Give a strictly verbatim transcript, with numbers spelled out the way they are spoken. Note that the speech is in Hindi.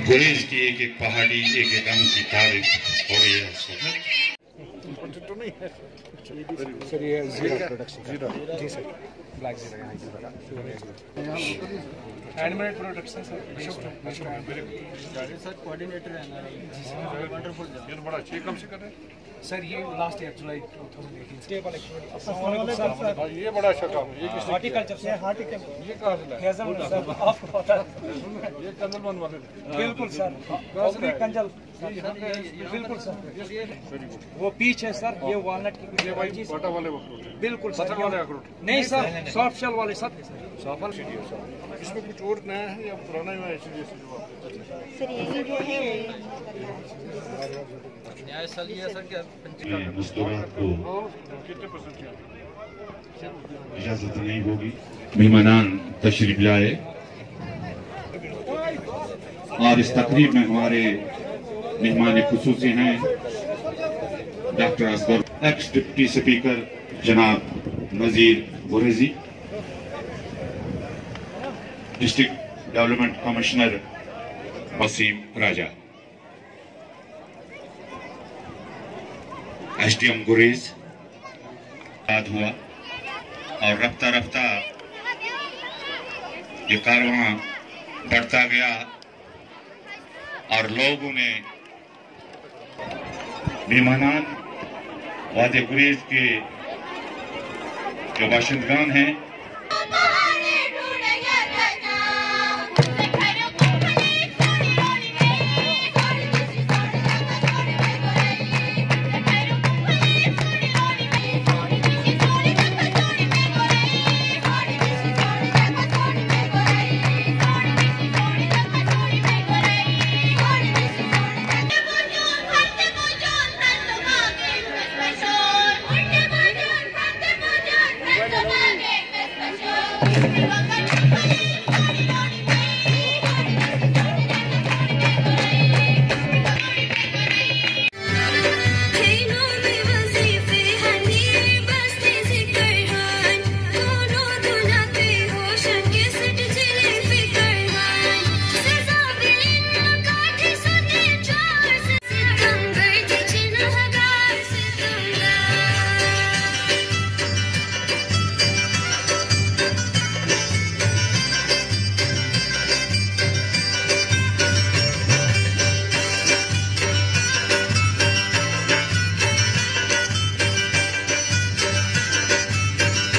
गुरेज की एक एक पहाड़ी, एक एक अंग की तारीफ हो रही है इस वक्त। सर ये zero production zero ji sir black zero है जीरो का हैंडमेड प्रोडक्ट्स हैं सर सर कोऑर्डिनेटर है ना वंडरफुल ये बड़ा अच्छे काम से कर रहे हैं सर। ये लास्ट ईयर जुलाई दो हज़ार अठारह स्टेबल एक्चुअली ये बड़ा अच्छा काम है। ये किस हॉर्टिकल्चर से हार्टिकल्चर ये कहां से लाया सर आपको पता है ये कंजलमन वाले बिल्कुल सर ओबरी कंजल बिल्कुल सर वो पीच है सर ये वालनट की ये भाई बाटा वाले वो बिल्कुल सर वाले अखरोट नहीं सर सॉफ्ट शेल वाले सब सॉफ्ट इसमें कुछ और नया है या पुराना ही है इसलिए सर यही जो है नया साल ये सर क्या मजदूरात को कितने परसेंट इजाजत नहीं होगी। मेहमान तशरीफ लाए और इस तकरीब में हमारे मेहमान खुसूसी हैं doctor Asgar, ex deputy speaker जनाब Nazir Gurezi, district development commissioner Wasim Raja, SDM Gurez याद हुआ और रफ्ता रफ्ता ये कारवां बढ़ता गया और लोगों ने मेहमानान वादे गुरेज के जो बाशिंदगान हैं Welcome.